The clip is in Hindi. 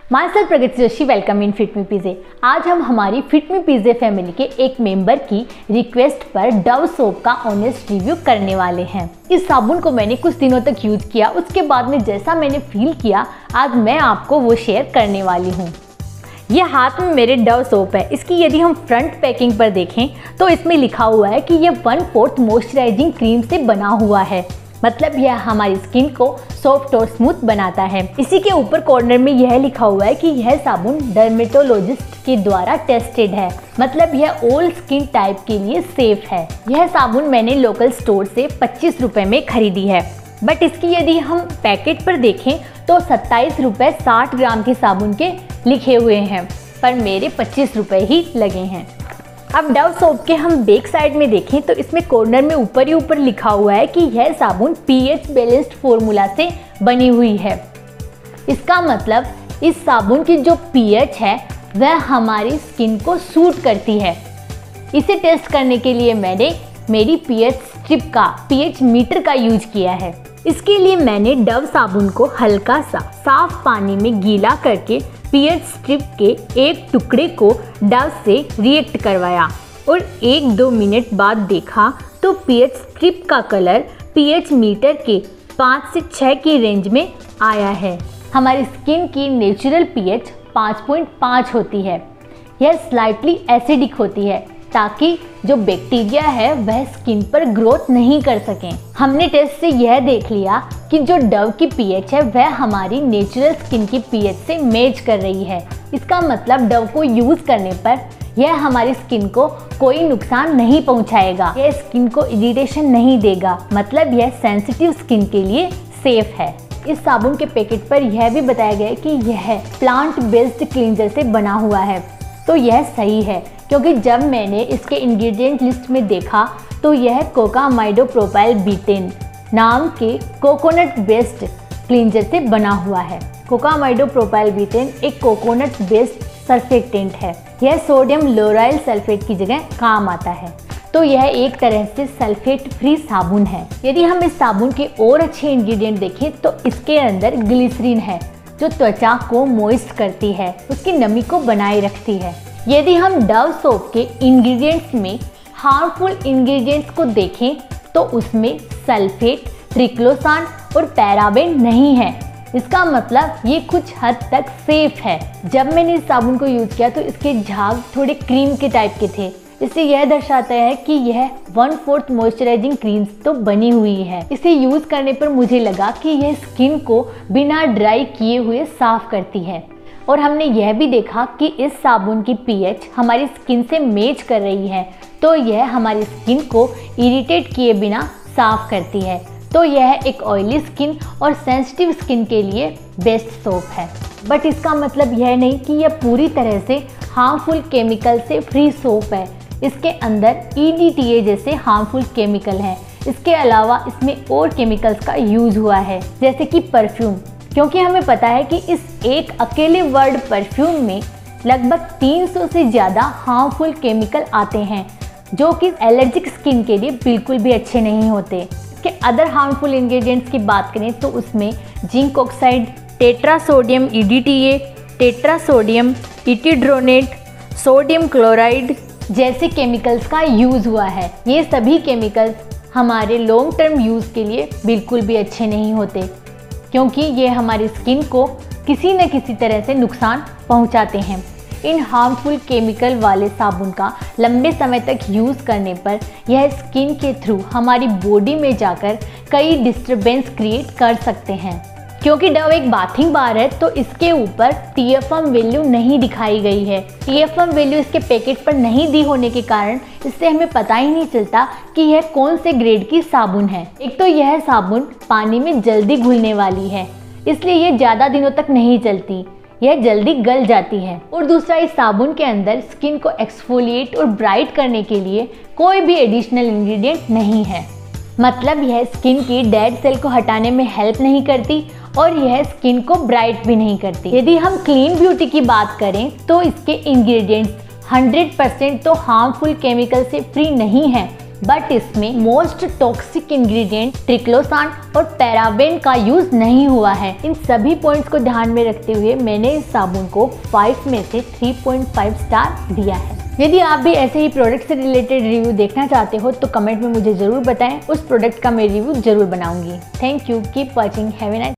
My self Pragati Joshi, welcome in fit me पिज़्ज़े। आज हम हमारी फिट मी पिज़्ज़े फैमिली के एक मेंबर की रिक्वेस्ट पर डव सोप का ऑनेस्ट रिव्यू करने वाले हैं। इस साबुन को मैंने कुछ दिनों तक यूज किया, उसके बाद में जैसा मैंने फील किया आज मैं आपको वो शेयर करने वाली हूँ। ये हाथ में मेरे डव सोप है। इसकी यदि हम फ्रंट पैकिंग पर देखें तो इसमें लिखा हुआ है कि ये 1/4 मॉइस्चराइजिंग क्रीम से बना हुआ है, मतलब यह हमारी स्किन को सॉफ्ट और स्मूथ बनाता है। इसी के ऊपर कॉर्नर में यह लिखा हुआ है कि यह साबुन डर्मेटोलॉजिस्ट के द्वारा टेस्टेड है, मतलब यह ऑल स्किन टाइप के लिए सेफ है। यह साबुन मैंने लोकल स्टोर से 25 रुपए में खरीदी है, बट इसकी यदि हम पैकेट पर देखें तो 27 रुपए 60 ग्राम के साबुन के लिखे हुए हैं, पर मेरे 25 रुपए ही लगे हैं। अब डव सोप के हम बैक साइड में देखें तो इसमें कॉर्नर में ऊपर ही ऊपर लिखा हुआ है कि यह साबुन पीएच बैलेंस्ड फॉर्मूला से बनी हुई है। इसका मतलब इस साबुन की जो पीएच है वह हमारी स्किन को सूट करती है। इसे टेस्ट करने के लिए मैंने मेरी पीएच स्ट्रिप का पीएच मीटर का यूज किया है। इसके लिए मैंने डव साबुन को हल्का सा साफ पानी में गीला करके पीएच स्ट्रिप के एक टुकड़े को डव से रिएक्ट करवाया और 1-2 मिनट बाद देखा तो पीएच स्ट्रिप का कलर पीएच मीटर के 5 से 6 की रेंज में आया है। हमारी स्किन की नेचुरल पीएच 5.5 होती है। यह स्लाइटली एसिडिक होती है ताकि जो बैक्टीरिया है वह स्किन पर ग्रोथ नहीं कर सकें। हमने टेस्ट से यह देख लिया कि जो डव की पीएच है वह हमारी नेचुरल स्किन की पीएच से मैच कर रही है। इसका मतलब डव को यूज करने पर यह हमारी स्किन को कोई नुकसान नहीं पहुंचाएगा, यह स्किन को इरिटेशन नहीं देगा, मतलब यह सेंसिटिव स्किन के लिए सेफ है। इस साबुन के पैकेट पर यह भी बताया गया है कि यह प्लांट बेस्ड क्लींजर से बना हुआ है, तो यह सही है क्योंकि जब मैंने इसके इंग्रेडिएंट लिस्ट में देखा तो यह कोकामाइडोप्रोपाइल बीटेन नाम के कोकोनट बेस्ड क्लींजर से बना हुआ है। कोकामाइडोप्रोपाइल बीटेन एक कोकोनट बेस्ड सर्फेक्टेंट है। यह सोडियम लोराइल सल्फेट की जगह काम आता है, तो यह एक तरह से सल्फेट फ्री साबुन है। यदि हम इस साबुन के और अच्छे इंग्रेडिएंट देखें तो इसके अंदर ग्लिसरीन है जो त्वचा को मॉइस्ट करती है, उसकी नमी को बनाए रखती है। यदि हम डव सोप के इंग्रेडिएंट्स में हार्मफुल इंग्रेडिएंट्स को देखें तो उसमें सल्फेट, ट्रिक्लोसान और पैराबेन नहीं है। इसका मतलब ये कुछ हद तक सेफ है। जब मैंने इस साबुन को यूज किया तो इसके झाग थोड़े क्रीम के टाइप के थे, इससे यह दर्शाता है कि यह 1/4 मॉइस्चराइजिंग क्रीम तो बनी हुई है। इसे यूज करने पर मुझे लगा कि यह स्किन को बिना ड्राई किए हुए साफ करती है, और हमने यह भी देखा कि इस साबुन की पीएच हमारी स्किन से मैच कर रही है, तो यह हमारी स्किन को इरिटेट किए बिना साफ करती है। तो यह एक ऑयली स्किन और सेंसिटिव स्किन के लिए बेस्ट सोप है। बट इसका मतलब यह नहीं कि यह पूरी तरह से हार्मफुल केमिकल से फ्री सोप है। इसके अंदर EDTA जैसे हार्मफुल केमिकल हैं। इसके अलावा इसमें और केमिकल्स का यूज हुआ है, जैसे कि परफ्यूम, क्योंकि हमें पता है कि इस एक अकेले वर्ड परफ्यूम में लगभग 300 से ज़्यादा हार्मफुल केमिकल आते हैं जो कि एलर्जिक स्किन के लिए बिल्कुल भी अच्छे नहीं होते। इसके अदर हार्मफुल इंग्रेडिएंट्स की बात करें तो उसमें zinc oxide, tetrasodium EDTA, tetrasodium etidronate, sodium chloride जैसे केमिकल्स का यूज़ हुआ है। ये सभी केमिकल्स हमारे लॉन्ग टर्म यूज़ के लिए बिल्कुल भी अच्छे नहीं होते, क्योंकि ये हमारी स्किन को किसी न किसी तरह से नुकसान पहुंचाते हैं। इन हार्मफुल केमिकल वाले साबुन का लंबे समय तक यूज़ करने पर यह स्किन के थ्रू हमारी बॉडी में जाकर कई डिस्टर्बेंस क्रिएट कर सकते हैं। क्योंकि डव एक बाथिंग बार है तो इसके ऊपर TFM वैल्यू नहीं दिखाई गई है। TFM वैल्यू इसके पैकेट पर नहीं दी होने के कारण इससे हमें पता ही नहीं चलता कि यह कौन से ग्रेड की साबुन है। एक तो यह साबुन पानी में जल्दी घुलने वाली है, इसलिए यह ज़्यादा दिनों तक नहीं चलती, यह जल्दी गल जाती है। और दूसरा, इस साबुन के अंदर स्किन को एक्सफोलिएट और ब्राइट करने के लिए कोई भी एडिशनल इंग्रेडिएंट नहीं है, मतलब यह स्किन की डेड सेल को हटाने में हेल्प नहीं करती और यह स्किन को ब्राइट भी नहीं करती। यदि हम क्लीन ब्यूटी की बात करें तो इसके इंग्रेडिएंट्स 100% तो हार्मफुल केमिकल से फ्री नहीं है, बट इसमें मोस्ट टॉक्सिक इंग्रेडिएंट ट्रिक्लोसान और पैराबेन का यूज नहीं हुआ है। इन सभी पॉइंट्स को ध्यान में रखते हुए मैंने इस साबुन को 5 में से 3.5 स्टार दिया है। यदि आप भी ऐसे ही प्रोडक्ट से रिलेटेड रिव्यू देखना चाहते हो तो कमेंट में मुझे जरूर बताएं, उस प्रोडक्ट का मैं रिव्यू जरूर बनाऊंगी। Thank you, keep watching, have a nice